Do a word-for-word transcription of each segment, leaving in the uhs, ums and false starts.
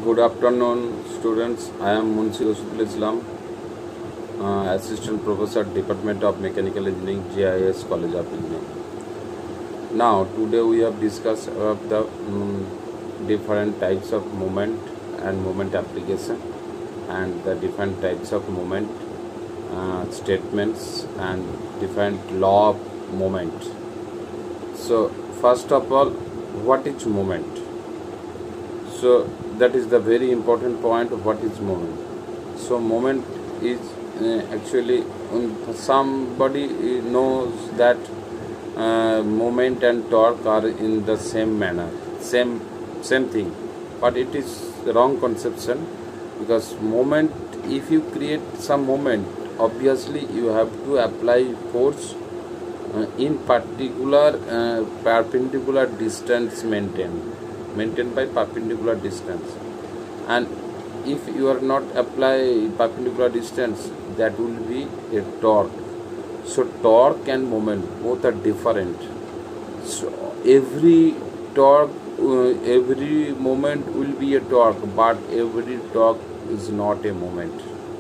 Good afternoon, students. I am Munshi Rasul Islam, uh, Assistant Professor, Department of Mechanical Engineering, J I S College of Engineering. Now, today we have discussed about the um, different types of moment and moment application, and the different types of moment uh, statements and different law of moment. So, first of all, what is moment? So that is the very important point of what is moment. So moment is uh, actually um, somebody knows that uh, moment and torque are in the same manner, same same thing, but it is wrong conception, because moment, if you create some moment, obviously you have to apply force uh, in particular uh, perpendicular distance maintained maintained by perpendicular distance, and if you are not apply perpendicular distance, that will be a torque. So torque and moment both are different. So every torque uh, every moment will be a torque, but every torque is not a moment.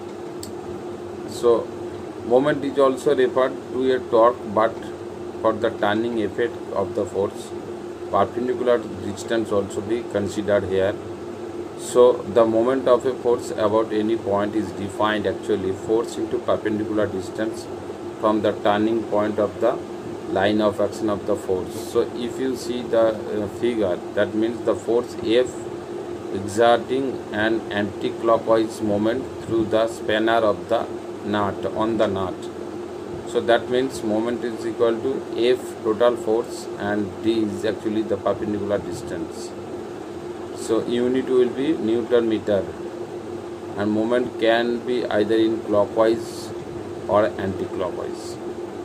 So moment is also referred to a torque, but for the turning effect of the force, perpendicular distance also be considered here. So the moment of a force about any point is defined actually force into perpendicular distance from the turning point of the line of action of the force. So if you see the uh, figure, that means the force F exerting an anti-clockwise moment through the spanner of the nut on the nut. So that means moment is equal to F total force, and D is actually the perpendicular distance. So unit will be Newton meter, and moment can be either in clockwise or anti-clockwise.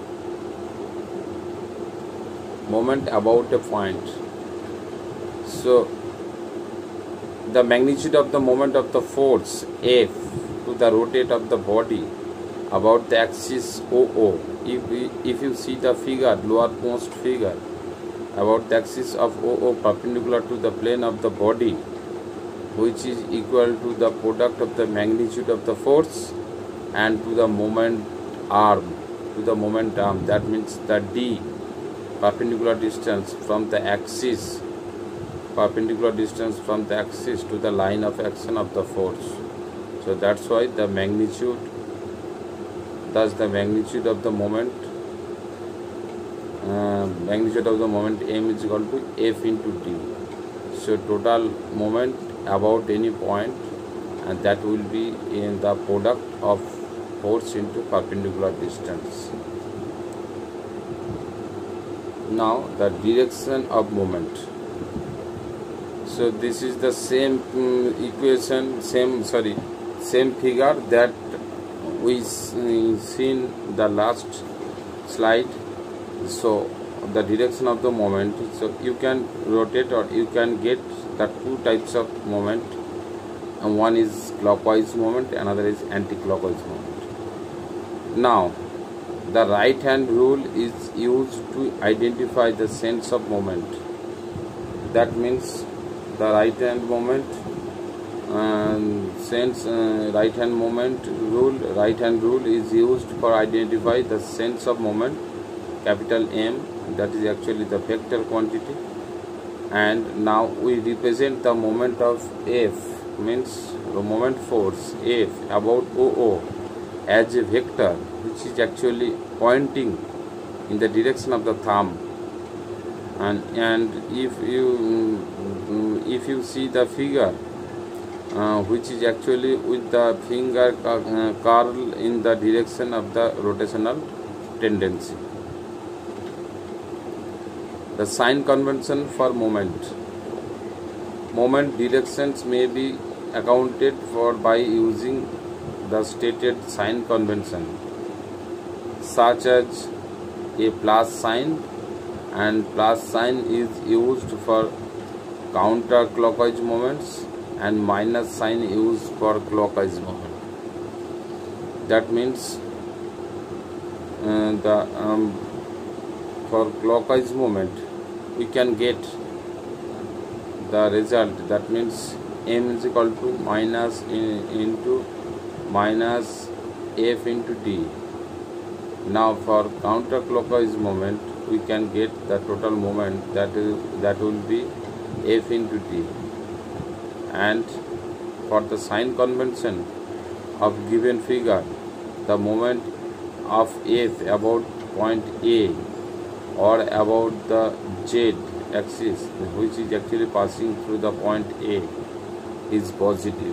Moment about a point. So the magnitude of the moment of the force F to the rotate of the body about the axis O O. If we, if you see the figure, lowermost figure, about the axis of O O perpendicular to the plane of the body, which is equal to the product of the magnitude of the force and to the moment arm, to the moment arm. That means the D, perpendicular distance from the axis, perpendicular distance from the axis to the line of action of the force. So that's why the magnitude, thus the magnitude of the moment, uh, magnitude of the moment M is equal to F into D. So total moment about any point, and that will be in the product of force into perpendicular distance. Now the direction of moment. So this is the same um, equation, same sorry, same figure that we seen the last slide. So the direction of the moment, so you can rotate or you can get the two types of moment, and one is clockwise moment, another is anti-clockwise moment. Now the right hand rule is used to identify the sense of moment. That means the right hand moment and sense uh, right hand moment rule right hand rule is used for identify the sense of moment, capital M, that is actually the vector quantity. And now we represent the moment of F, means the moment force F about O O as a vector, which is actually pointing in the direction of the thumb. And and if you if you see the figure, Uh, which is actually with the finger uh, curl in the direction of the rotational tendency. The sign convention for moment. Moment directions may be accounted for by using the stated sign convention, such as a plus sign, and plus sign is used for counterclockwise moments, and minus sign used for clockwise moment. That means uh, the um, for clockwise moment we can get the result. That means m is equal to minus in, into minus f into t. Now for counterclockwise moment, we can get the total moment, that is that will be f into t. And for the sign convention of given figure, the moment of f about point A or about the z axis, which is actually passing through the point A, is positive.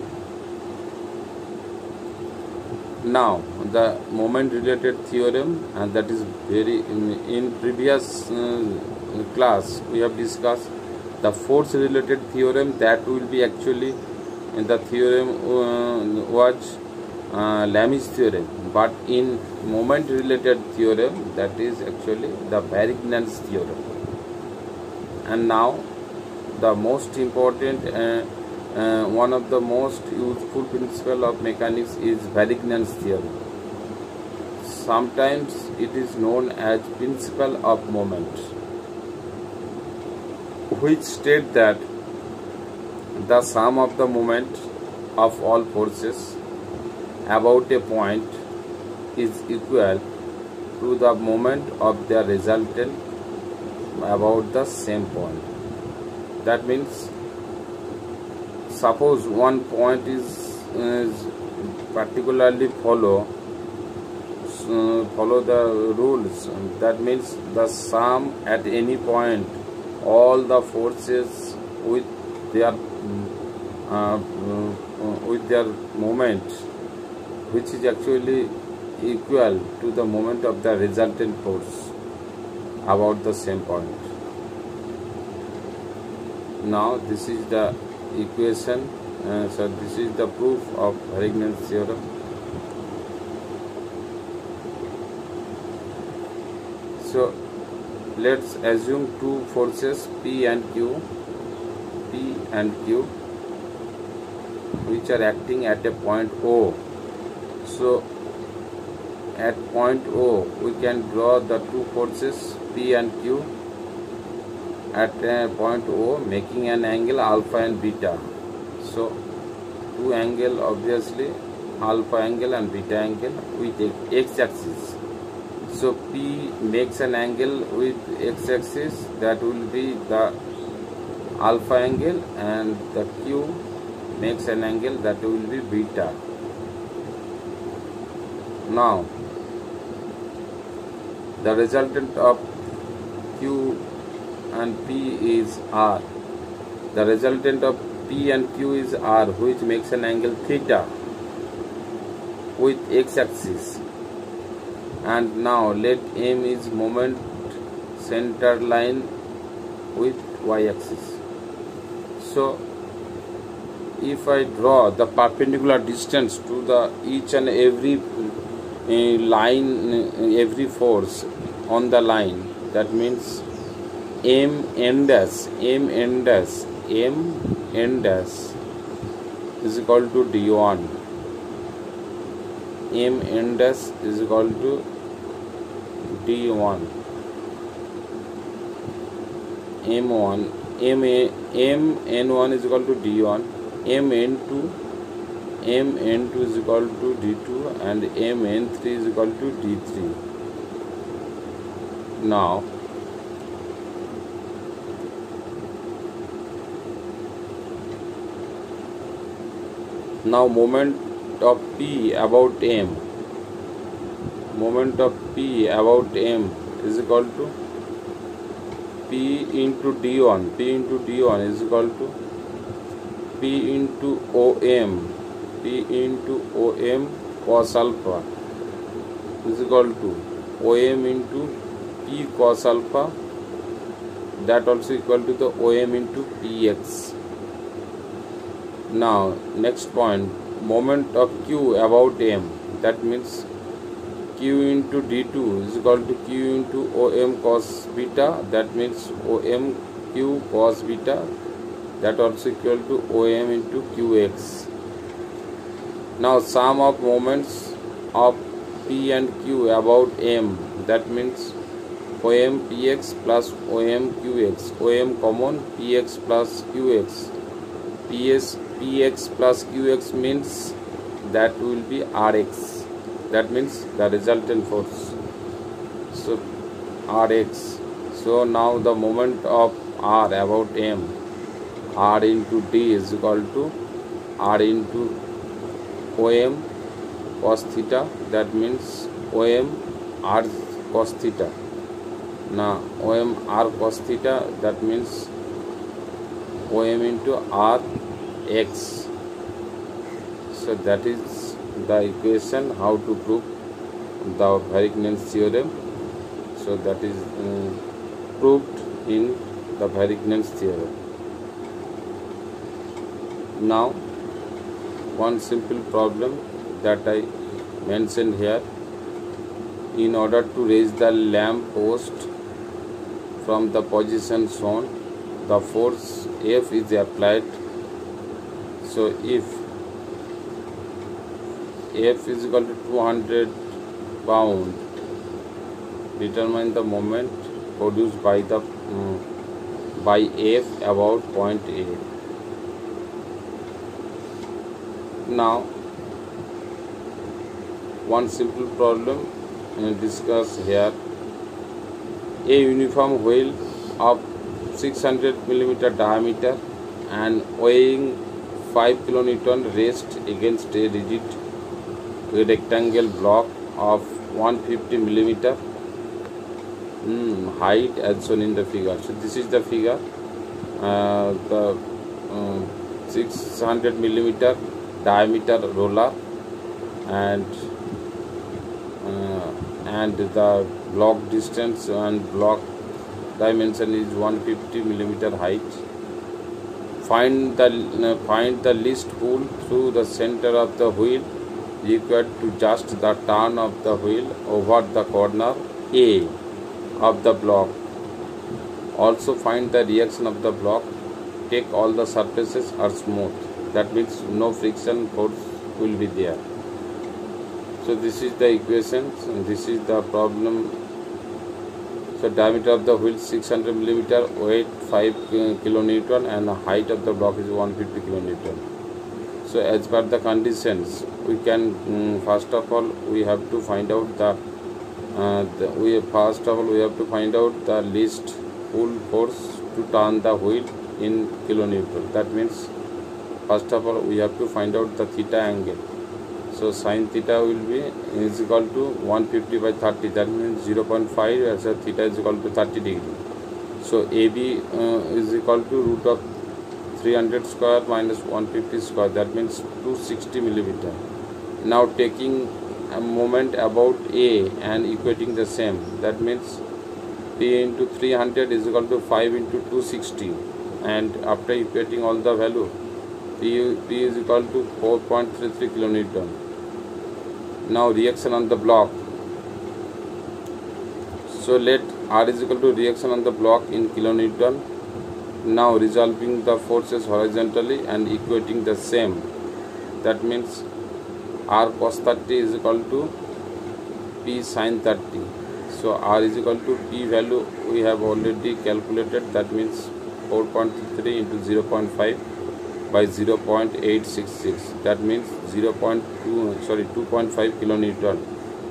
Now the moment related theorem, and that is very in, in previous uh, class we have discussed the force related theorem. That will be actually in the theorem uh, was uh, Lami's theorem, but in moment related theorem, that is actually the Varignan's theorem. And now the most important uh, uh, one of the most useful principle of mechanics is Varignan's theorem. Sometimes it is known as principle of moment, which state that the sum of the moment of all forces about a point is equal to the moment of the resultant about the same point. That means, suppose one point is, is particularly follow uh, follow the rules. That means the sum at any point, all the forces with their uh, uh, with their moment, which is actually equal to the moment of the resultant force about the same point. Now this is the equation, uh, so this is the proof of Varignan's theorem. So let's assume two forces P and Q, P and Q, which are acting at a point O. So at point O, we can draw the two forces P and Q at a point O, making an angle alpha and beta. So two angle, obviously alpha angle and beta angle with x axis. So P makes an angle with x axis, that will be the alpha angle, and the Q makes an angle, that will be beta. Now the resultant of Q and P is R. The resultant of P and Q is R, which makes an angle theta with x axis. And now let M is moment center line with y axis. So if I draw the perpendicular distance to the each and every uh, line, uh, every force on the line, that means M n dash, M n dash, M n dash is equal to d one. M n dash is equal to d one. M one, M a, M n one is equal to d one. M n two, M n two is equal to d two, and M n three is equal to d three. Now now moment of P about M, moment of P about M is equal to P into d one. P into d one is equal to P into O M. P into O M cos alpha is equal to O M into P cos alpha, that also equal to the O M into P x. Now next point, moment of Q about M, that means Q into d two is equal to Q into O M cos beta, that means O M Q cos beta, that also equal to O M into Q x. Now sum of moments of P and Q about M, that means O M P x plus O M Q x, O M common, P x plus Q x, P S Px plus Qx means that will be Rx. That means the resultant force. So Rx. So now the moment of R about M, R into D is equal to R into Om cos theta. That means Om R cos theta. Now Om R cos theta, that means Om into R x. So that is the equation how to prove the Varignin's theorem. So that is um, proved in the Varignin's theorem. Now one simple problem that I mentioned here. In order to raise the lamp post from the position shown, the force F is applied. So if F is equal to two hundred pound, determine the moment produced by the um, by F about point A. Now one simple problem uh, discussed here. A uniform wheel of six hundred millimeter diameter and weighing five kilonewton rests against a rigid rectangle block of one hundred fifty millimeter mm, height as shown in the figure. So this is the figure. Uh, the uh, six hundred millimeter diameter roller and uh, and the block distance and block dimension is one hundred fifty millimeter height. Find the uh, find the least pull through the center of the wheel equal to just the turn of the wheel over the corner A of the block. Also find the reaction of the block. Take all the surfaces are smooth. That means no friction force will be there. So this is the equation. And this is the problem. So diameter of the wheel six hundred millimeter, weight five kilonewton, and the height of the block is one hundred fifty kilonewton. So as per the conditions, we can um, first of all we have to find out the, uh, the we first of all we have to find out the least pull force to turn the wheel in kilonewton. That means first of all we have to find out the theta angle. So sin theta will be is equal to one hundred fifty by thirty. That means zero point five as a theta is equal to thirty degree. So A B uh, is equal to root of three hundred square minus one hundred fifty square. That means two hundred sixty millimeter. Now taking a moment about A and equating the same. That means P into three hundred is equal to five into two hundred sixty. And after equating all the value, P, P is equal to four point three three kilonewton. Now reaction on the block. So let R is equal to reaction on the block in kilonewton. Now resolving the forces horizontally and equating the same. That means R cos thirty is equal to P sin thirty. So R is equal to P value we have already calculated. That means four point three into zero point five by zero point eight six six. That means zero point two sorry two point five kilonewton.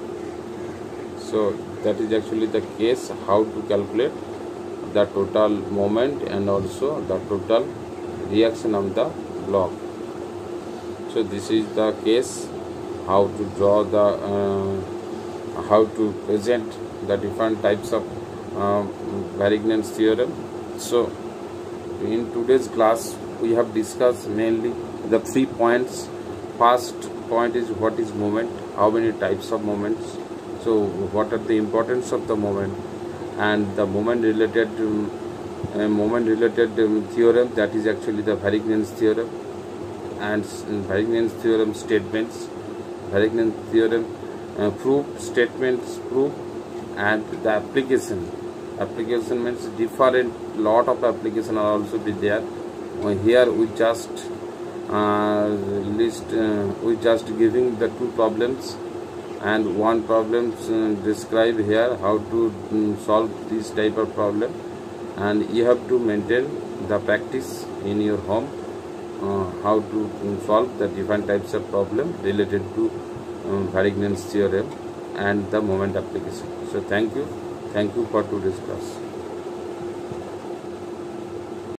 So that is actually the case how to calculate the total moment and also the total reaction of the block. So this is the case how to draw the uh, how to present the different types of um, Varignan's theorem. So in today's class we have discussed mainly the three points. First point is what is moment, how many types of moments, so what are the importance of the moment, and the moment related um, uh, moment related um, theorem, that is actually the Varignan's theorem, and Varignan's theorem statements, Varignan's theorem uh, proof, statements proof, and the application. Application means different lot of application are also be there. Uh, here we just uh, list uh, we just giving the two problems and one problem uh, describe here how to um, solve this type of problem, and you have to maintain the practice in your home uh, how to um, solve the different types of problem related to um, Varignin's theorem and the moment application. So thank you. Thank you for today's class.